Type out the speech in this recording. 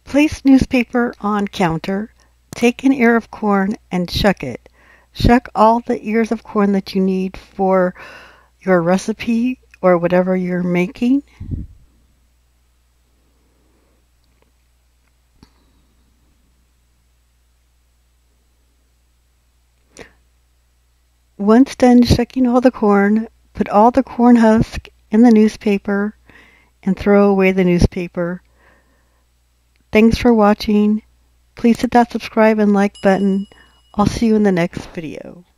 Place newspaper on counter. Take an ear of corn and shuck it. Shuck all the ears of corn that you need for your recipe or whatever you're making. Once done shucking all the corn, put all the corn husk in the newspaper and throw away the newspaper. Thanks for watching. Please hit that subscribe and like button. I'll see you in the next video.